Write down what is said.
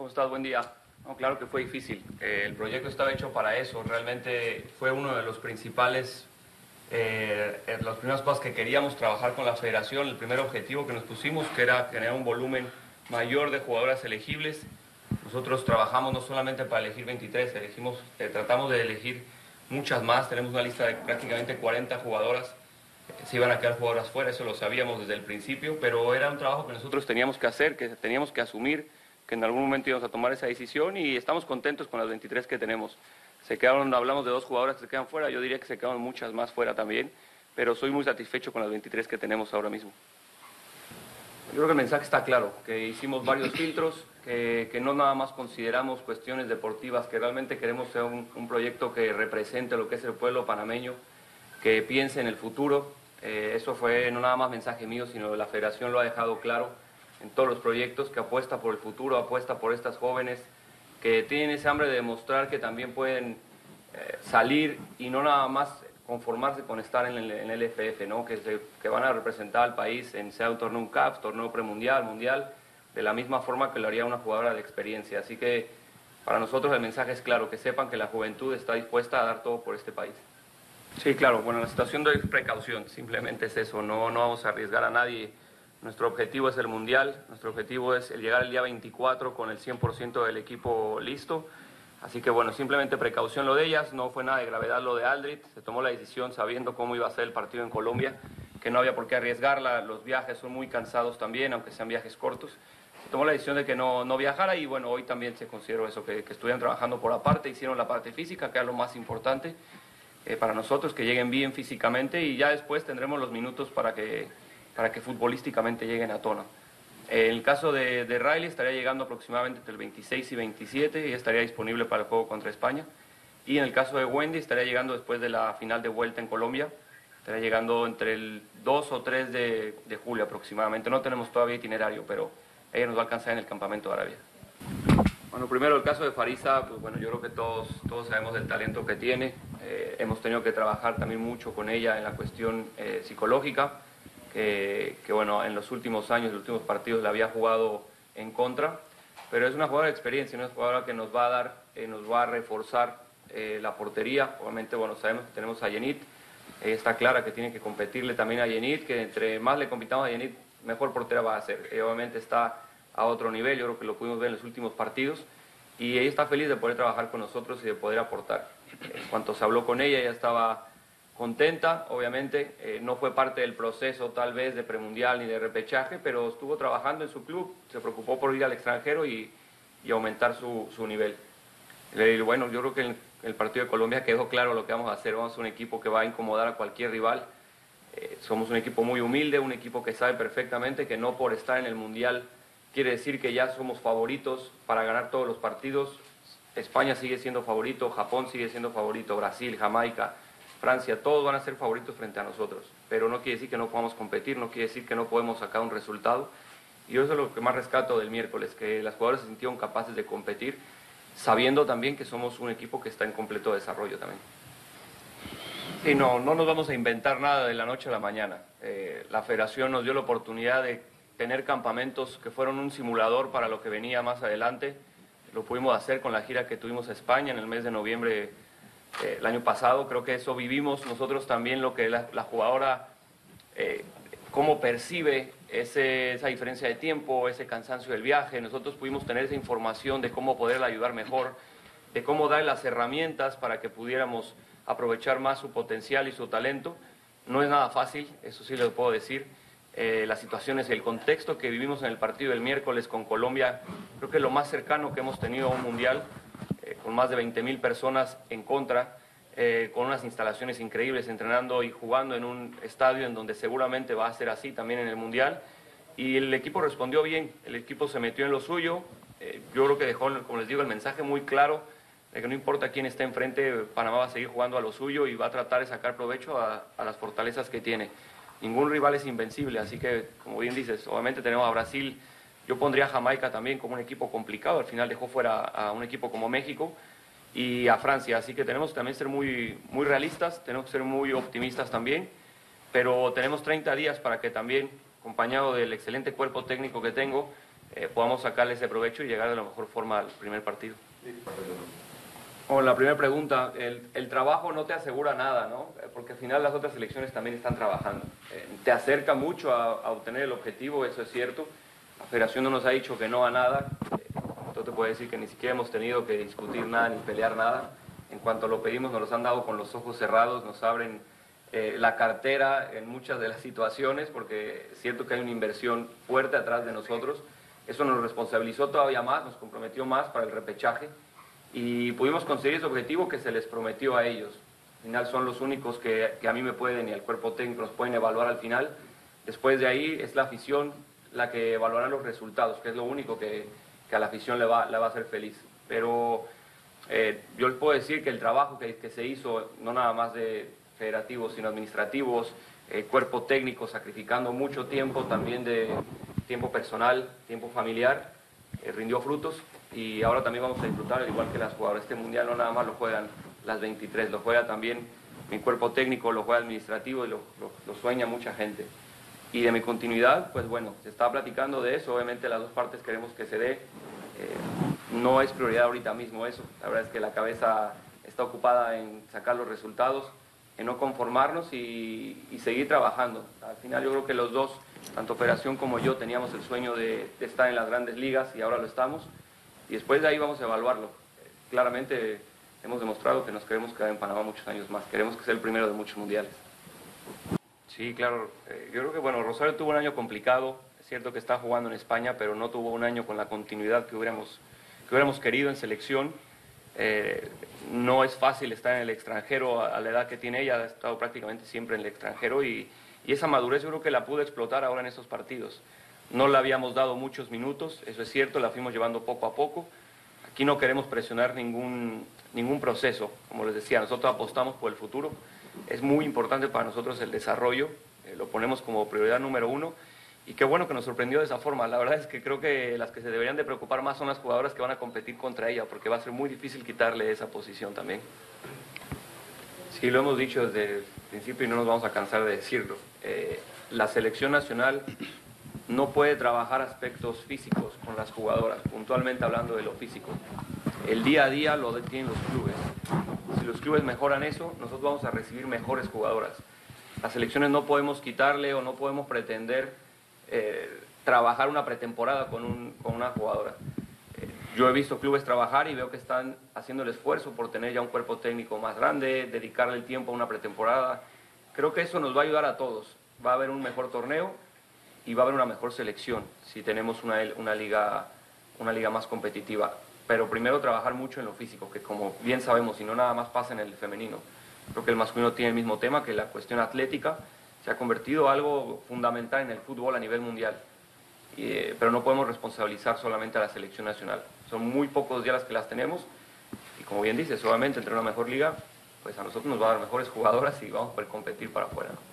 ¿Cómo estás? Buen día. No, claro que fue difícil. El proyecto estaba hecho para eso. Realmente fue uno de los principales, las primeras cosas que queríamos trabajar con la federación. El primer objetivo que nos pusimos, que era generar un volumen mayor de jugadoras elegibles. Nosotros trabajamos no solamente para elegir 23, tratamos de elegir muchas más. Tenemos una lista de prácticamente 40 jugadoras. Se iban a quedar jugadoras fuera, eso lo sabíamos desde el principio, pero era un trabajo que nosotros teníamos que hacer, que teníamos que asumir, que en algún momento íbamos a tomar esa decisión y estamos contentos con las 23 que tenemos. Hablamos de 2 jugadoras que se quedan fuera, yo diría que se quedan muchas más fuera también, pero soy muy satisfecho con las 23 que tenemos ahora mismo. Yo creo que el mensaje está claro, que hicimos varios filtros, que no nada más consideramos cuestiones deportivas, que realmente queremos ser un proyecto que represente lo que es el pueblo panameño, que piense en el futuro. Eso fue no nada más mensaje mío, sino la federación lo ha dejado claro en todos los proyectos, que apuesta por el futuro, apuesta por estas jóvenes, que tienen ese hambre de demostrar que también pueden salir y no nada más conformarse con estar en el FF, ¿no? Que van a representar al país, sea un torneo CAF, torneo premundial, mundial, de la misma forma que lo haría una jugadora de experiencia. Así que para nosotros el mensaje es claro, que sepan que la juventud está dispuesta a dar todo por este país. Sí, claro, bueno, la situación de precaución, simplemente es eso, no vamos a arriesgar a nadie. Nuestro objetivo es el Mundial, nuestro objetivo es el llegar el día 24 con el 100% del equipo listo. Así que bueno, simplemente precaución lo de ellas, no fue nada de gravedad lo de Aldrit, se tomó la decisión sabiendo cómo iba a ser el partido en Colombia, que no había por qué arriesgarla, los viajes son muy cansados también, aunque sean viajes cortos. Se tomó la decisión de que no viajara y bueno, hoy también se consideró eso, que estuvieran trabajando por aparte, hicieron la parte física, que era lo más importante. Para nosotros, que lleguen bien físicamente y ya después tendremos los minutos para que futbolísticamente lleguen a tono. En el caso de Riley estaría llegando aproximadamente entre el 26 y 27 y estaría disponible para el juego contra España. Y en el caso de Wendy estaría llegando después de la final de vuelta en Colombia, estaría llegando entre el 2 o 3 de julio aproximadamente. No tenemos todavía itinerario, pero ella nos va a alcanzar en el campamento de Arabia. Bueno, primero el caso de Farisa, pues bueno, yo creo que todos sabemos del talento que tiene. Hemos tenido que trabajar también mucho con ella en la cuestión psicológica, que bueno, en los últimos años, en los últimos partidos la había jugado en contra, pero es una jugadora de experiencia, una jugadora que nos va a dar, nos va a reforzar la portería. Obviamente, bueno, sabemos que tenemos a Yenit, está clara que tiene que competirle también a Yenit, que entre más le compitamos a Yenit, mejor portera va a ser. Obviamente está a otro nivel, yo creo que lo pudimos ver en los últimos partidos, y ella está feliz de poder trabajar con nosotros y de poder aportar. En cuanto se habló con ella estaba contenta, obviamente, no fue parte del proceso tal vez de premundial ni de repechaje, pero estuvo trabajando en su club, se preocupó por ir al extranjero y aumentar su nivel. Bueno, yo creo que en el partido de Colombia quedó claro lo que vamos a hacer, vamos a ser un equipo que va a incomodar a cualquier rival. Somos un equipo muy humilde, un equipo que sabe perfectamente que no por estar en el Mundial quiere decir que ya somos favoritos para ganar todos los partidos. España sigue siendo favorito, Japón sigue siendo favorito, Brasil, Jamaica, Francia, todos van a ser favoritos frente a nosotros. Pero no quiere decir que no podamos competir, no quiere decir que no podemos sacar un resultado. Y eso es lo que más rescato del miércoles, que las jugadoras se sintieron capaces de competir, sabiendo también que somos un equipo que está en completo desarrollo también. Sí, no nos vamos a inventar nada de la noche a la mañana. La federación nos dio la oportunidad de tener campamentos que fueron un simulador para lo que venía más adelante. Lo pudimos hacer con la gira que tuvimos a España en el mes de noviembre el año pasado. Creo que eso vivimos nosotros también, lo que la jugadora, cómo percibe esa diferencia de tiempo, ese cansancio del viaje. Nosotros pudimos tener esa información de cómo poderla ayudar mejor, de cómo dar las herramientas para que pudiéramos aprovechar más su potencial y su talento. No es nada fácil, eso sí les puedo decir. Las situaciones y el contexto que vivimos en el partido del miércoles con Colombia, creo que es lo más cercano que hemos tenido a un mundial, con más de 20,000 personas en contra, con unas instalaciones increíbles, entrenando y jugando en un estadio en donde seguramente va a ser así también en el mundial. Y el equipo respondió bien, el equipo se metió en lo suyo. Yo creo que dejó, como les digo, el mensaje muy claro de que no importa quién esté enfrente, Panamá va a seguir jugando a lo suyo y va a tratar de sacar provecho a las fortalezas que tiene. Ningún rival es invencible, así que, como bien dices, obviamente tenemos a Brasil. Yo pondría a Jamaica también como un equipo complicado, al final dejó fuera a un equipo como México, y a Francia, así que tenemos que también ser muy realistas, tenemos que ser muy optimistas también, pero tenemos 30 días para que también, acompañado del excelente cuerpo técnico que tengo, podamos sacarle ese provecho y llegar de la mejor forma al primer partido. La primera pregunta, el trabajo no te asegura nada, ¿no? Porque al final las otras selecciones también están trabajando. Te acerca mucho a obtener el objetivo, eso es cierto. La federación no nos ha dicho que no a nada. Yo te puedo decir que ni siquiera hemos tenido que discutir nada ni pelear nada. En cuanto lo pedimos, nos los han dado con los ojos cerrados, nos abren la cartera en muchas de las situaciones, porque es cierto que hay una inversión fuerte atrás de nosotros. Eso nos responsabilizó todavía más, nos comprometió más para el repechaje. Y pudimos conseguir ese objetivo que se les prometió a ellos. Al final son los únicos que a mí me pueden y al cuerpo técnico nos pueden evaluar al final. Después de ahí es la afición la que evaluará los resultados, que es lo único que a la afición le va a hacer feliz. Pero yo les puedo decir que el trabajo que se hizo, no nada más de federativos, sino administrativos, cuerpo técnico, sacrificando mucho tiempo, también de tiempo personal, tiempo familiar, rindió frutos. Y ahora también vamos a disfrutar, al igual que las jugadoras. Este mundial no nada más lo juegan las 23, lo juega también mi cuerpo técnico, lo juega administrativo y lo sueña mucha gente. Y de mi continuidad, pues bueno, se está platicando de eso, obviamente las dos partes queremos que se dé. No es prioridad ahorita mismo eso, la verdad es que la cabeza está ocupada en sacar los resultados, en no conformarnos y seguir trabajando. Al final yo creo que los dos, tanto Federación como yo, teníamos el sueño de estar en las grandes ligas y ahora lo estamos. Y después de ahí vamos a evaluarlo. Claramente hemos demostrado que nos queremos quedar en Panamá muchos años más. Queremos que sea el primero de muchos mundiales. Sí, claro. Yo creo que, bueno, Rosario tuvo un año complicado. Es cierto que está jugando en España, pero no tuvo un año con la continuidad que hubiéramos querido en selección. No es fácil estar en el extranjero a la edad que tiene ella. Ha estado prácticamente siempre en el extranjero y esa madurez yo creo que la pudo explotar ahora en estos partidos. No le habíamos dado muchos minutos, eso es cierto, la fuimos llevando poco a poco. Aquí no queremos presionar ningún proceso. Como les decía, nosotros apostamos por el futuro. Es muy importante para nosotros el desarrollo, lo ponemos como prioridad número uno. Y qué bueno que nos sorprendió de esa forma. La verdad es que creo que las que se deberían de preocupar más son las jugadoras que van a competir contra ella, porque va a ser muy difícil quitarle esa posición también. Sí, lo hemos dicho desde el principio y no nos vamos a cansar de decirlo. La selección nacional no puede trabajar aspectos físicos con las jugadoras, puntualmente hablando de lo físico. El día a día lo tienen los clubes. Si los clubes mejoran eso, nosotros vamos a recibir mejores jugadoras. Las selecciones no podemos quitarle o no podemos pretender trabajar una pretemporada con una jugadora. Yo he visto clubes trabajar y veo que están haciendo el esfuerzo por tener ya un cuerpo técnico más grande, dedicarle el tiempo a una pretemporada. Creo que eso nos va a ayudar a todos. Va a haber un mejor torneo y va a haber una mejor selección si tenemos una liga más competitiva. Pero primero trabajar mucho en lo físico, que como bien sabemos, y no nada más pasa en el femenino. Creo que el masculino tiene el mismo tema, que la cuestión atlética se ha convertido en algo fundamental en el fútbol a nivel mundial. Pero no podemos responsabilizar solamente a la selección nacional. Son muy pocos días las que las tenemos y como bien dices, solamente entre una mejor liga, pues a nosotros nos va a dar mejores jugadoras y vamos a poder competir para afuera, ¿no?